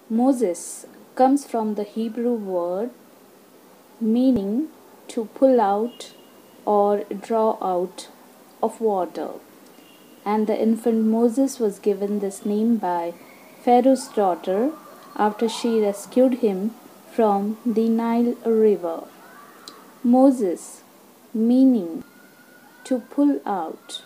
Moses comes from the Hebrew word meaning to pull out or draw out of water, and the infant Moses was given this name by Pharaoh's daughter after she rescued him from the Nile River. Moses, meaning to pull out.